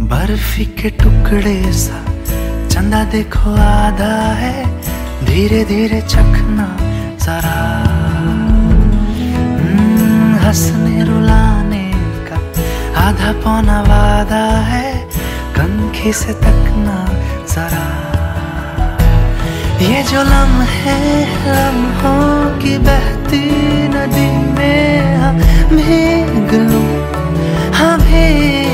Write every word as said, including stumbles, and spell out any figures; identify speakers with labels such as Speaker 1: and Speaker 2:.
Speaker 1: बर्फी के टुकड़े सा चंदा देखो आधा है, धीरे धीरे चखना जरा। हंसने रुलाने का आधा पौना वादा है, कनखी से तकना जरा। ये जो लम्हे लम्हों की बहती नदी में हम भीग लूं, हम भीग